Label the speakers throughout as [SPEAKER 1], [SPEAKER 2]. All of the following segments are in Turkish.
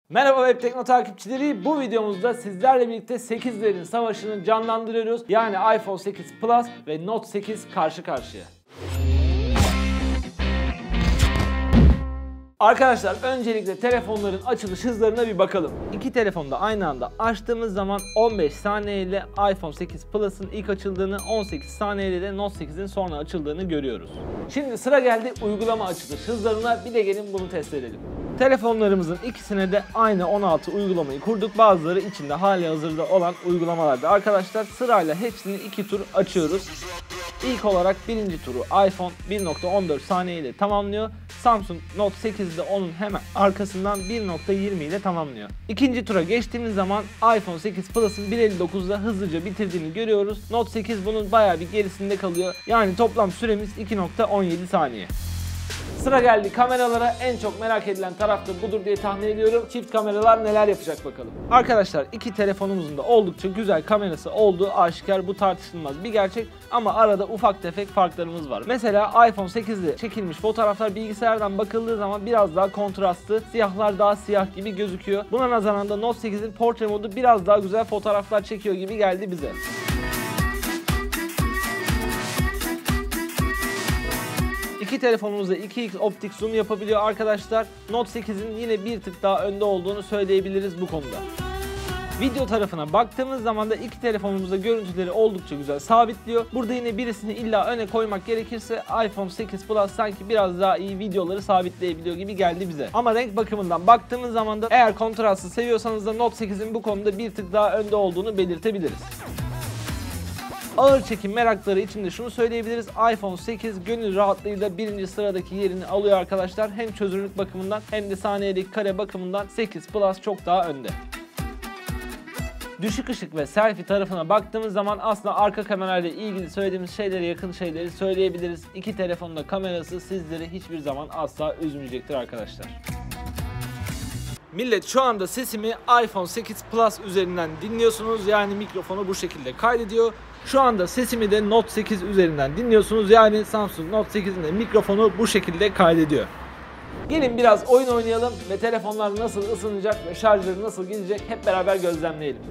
[SPEAKER 1] Merhaba Web Tekno takipçileri. Bu videomuzda sizlerle birlikte 8'lerin savaşını canlandırıyoruz. Yani iPhone 8 Plus ve Note 8 karşı karşıya. Arkadaşlar öncelikle telefonların açılış hızlarına bir bakalım. İki telefonu da aynı anda açtığımız zaman 15 saniye ile iPhone 8 Plus'ın ilk açıldığını, 18 saniye ile de Note 8'in sonra açıldığını görüyoruz. Şimdi sıra geldi uygulama açılış hızlarına. Bir de gelin bunu test edelim. Telefonlarımızın ikisine de aynı 16 uygulamayı kurduk. Bazıları içinde hali hazırda olan uygulamalarda arkadaşlar. Sırayla hepsini 2 tur açıyoruz. İlk olarak birinci turu iPhone 1.14 saniye ile tamamlıyor. Samsung Note 8 de onun hemen arkasından 1.20 ile tamamlıyor. İkinci tura geçtiğimiz zaman iPhone 8 Plus'ın 1.59'da hızlıca bitirdiğini görüyoruz. Note 8 bunun bayağı bir gerisinde kalıyor. Yani toplam süremiz 2.17 saniye. Sıra geldi kameralara. En çok merak edilen taraf da budur diye tahmin ediyorum. Çift kameralar neler yapacak bakalım. Arkadaşlar iki telefonumuzun da oldukça güzel kamerası olduğu aşikar, bu tartışılmaz bir gerçek. Ama arada ufak tefek farklarımız var. Mesela iPhone 8'de çekilmiş fotoğraflar bilgisayardan bakıldığı zaman biraz daha kontrastlı, siyahlar daha siyah gibi gözüküyor. Buna nazaran da Note 8'in portre modu biraz daha güzel fotoğraflar çekiyor gibi geldi bize. İki telefonumuzda 2x optik zoom yapabiliyor arkadaşlar. Note 8'in yine bir tık daha önde olduğunu söyleyebiliriz bu konuda. Video tarafına baktığımız zaman da iki telefonumuzda görüntüleri oldukça güzel sabitliyor. Burada yine birisini illa öne koymak gerekirse iPhone 8 Plus sanki biraz daha iyi videoları sabitleyebiliyor gibi geldi bize. Ama renk bakımından baktığımız zaman da eğer kontrastı seviyorsanız da Note 8'in bu konuda bir tık daha önde olduğunu belirtebiliriz. Ağır çekim merakları için de şunu söyleyebiliriz. iPhone 8 gönül rahatlığıyla birinci sıradaki yerini alıyor arkadaşlar. Hem çözünürlük bakımından hem de saniyelik kare bakımından 8 Plus çok daha önde. Düşük ışık ve selfie tarafına baktığımız zaman aslında arka kamerayla ilgili söylediğimiz şeylere yakın şeyleri söyleyebiliriz. İki telefonun da kamerası sizleri hiçbir zaman asla üzmeyecektir arkadaşlar. Millet, şu anda sesimi iPhone 8 Plus üzerinden dinliyorsunuz. Yani mikrofonu bu şekilde kaydediyor. Şu anda sesimi de Note 8 üzerinden dinliyorsunuz. Yani Samsung Note 8'in de mikrofonu bu şekilde kaydediyor. Gelin biraz oyun oynayalım ve telefonlar nasıl ısınacak ve şarjları nasıl gidecek hep beraber gözlemleyelim.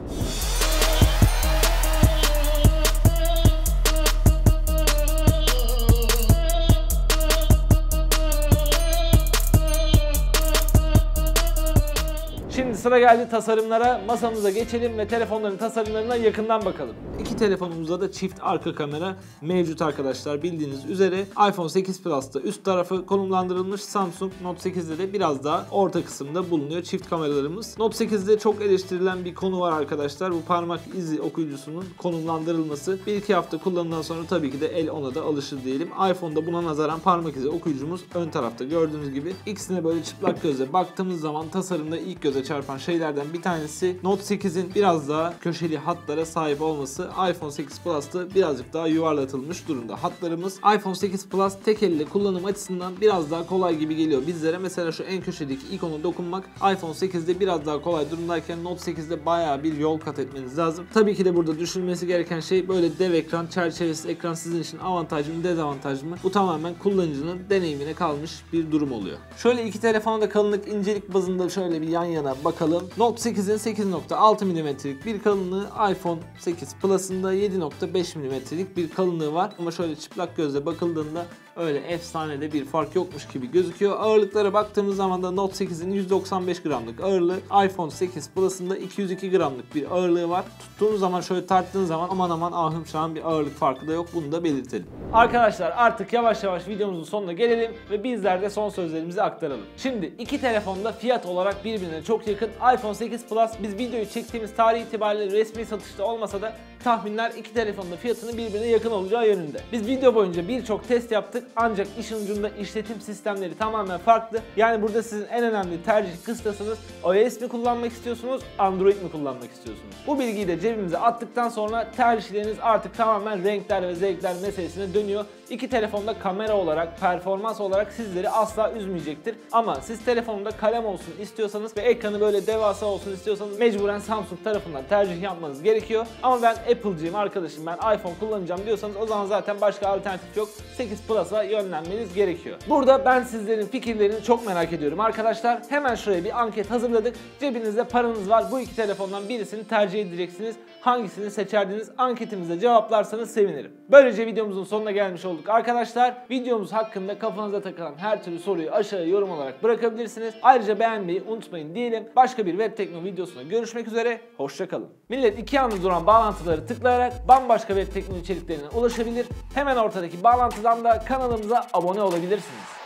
[SPEAKER 1] Şimdi sıra geldi tasarımlara. Masamıza geçelim ve telefonların tasarımlarına yakından bakalım. İki telefonumuzda da çift arka kamera mevcut arkadaşlar. Bildiğiniz üzere iPhone 8 Plus'ta üst tarafı konumlandırılmış. Samsung Note 8'de de biraz daha orta kısımda bulunuyor çift kameralarımız. Note 8'de çok eleştirilen bir konu var arkadaşlar. Bu parmak izi okuyucusunun konumlandırılması. 1-2 hafta kullanımdan sonra tabii ki de el ona da alışır diyelim. iPhone'da buna nazaran parmak izi okuyucumuz ön tarafta gördüğünüz gibi. İkisine böyle çıplak gözle baktığımız zaman tasarımda ilk göze çarpan şeylerden bir tanesi Note 8'in biraz daha köşeli hatlara sahip olması. iPhone 8 Plus'ta birazcık daha yuvarlatılmış durumda hatlarımız. iPhone 8 Plus tek elle kullanım açısından biraz daha kolay gibi geliyor bizlere. Mesela şu en köşedeki ikona dokunmak iPhone 8'de biraz daha kolay durumdayken Note 8'de bayağı bir yol kat etmeniz lazım. Tabii ki de burada düşünülmesi gereken şey böyle dev ekran, çerçevesiz ekran sizin için avantaj mı dezavantaj mı? Bu tamamen kullanıcının deneyimine kalmış bir durum oluyor. Şöyle iki telefonun da kalınlık incelik bazında şöyle bir yan yana bakalım. Note 8'in 8.6 mm'lik bir kalınlığı, iPhone 8 Plus'ın da 7.5 mm'lik bir kalınlığı var. Ama şöyle çıplak gözle bakıldığında öyle efsanede bir fark yokmuş gibi gözüküyor. Ağırlıklara baktığımız zaman da Note 8'in 195 gramlık ağırlığı, iPhone 8 Plus'ın da 202 gramlık bir ağırlığı var. Tuttuğunuz zaman şöyle tarttığınız zaman aman aman ahım şahım bir ağırlık farkı da yok. Bunu da belirtelim. Arkadaşlar artık yavaş yavaş videomuzun sonuna gelelim ve bizler de son sözlerimizi aktaralım. Şimdi iki telefon da fiyat olarak birbirine çok yakın. iPhone 8 Plus biz videoyu çektiğimiz tarih itibariyle resmi satışta olmasa da tahminler iki telefonun da fiyatının birbirine yakın olacağı yönünde. Biz video boyunca birçok test yaptık ancak işin ucunda işletim sistemleri tamamen farklı. Yani burada sizin en önemli tercih kıstasınız iOS mi kullanmak istiyorsunuz, Android mi kullanmak istiyorsunuz? Bu bilgiyi de cebimize attıktan sonra tercihleriniz artık tamamen renkler ve zevkler meselesine dönüyor. İki telefonda kamera olarak, performans olarak sizleri asla üzmeyecektir. Ama siz telefonunda kalem olsun istiyorsanız ve ekranı böyle devasa olsun istiyorsanız mecburen Samsung tarafından tercih yapmanız gerekiyor. Ama ben Apple'cıyım arkadaşım, ben iPhone kullanacağım diyorsanız o zaman zaten başka alternatif yok. 8 Plus'a yönlenmeniz gerekiyor. Burada ben sizlerin fikirlerini çok merak ediyorum arkadaşlar. Hemen şuraya bir anket hazırladık. Cebinizde paranız var. Bu iki telefondan birisini tercih edeceksiniz. Hangisini seçerdiniz? Anketimizde cevaplarsanız sevinirim. Böylece videomuzun sonuna gelmiş olduk arkadaşlar. Videomuz hakkında kafanıza takılan her türlü soruyu aşağıya yorum olarak bırakabilirsiniz. Ayrıca beğenmeyi unutmayın diyelim. Başka bir web tekno videosunda görüşmek üzere. Hoşça kalın. Millet iki yanda duran bağlantıları tıklayarak bambaşka web tekno içeriklerine ulaşabilir. Hemen ortadaki bağlantıdan da kanalımıza abone olabilirsiniz.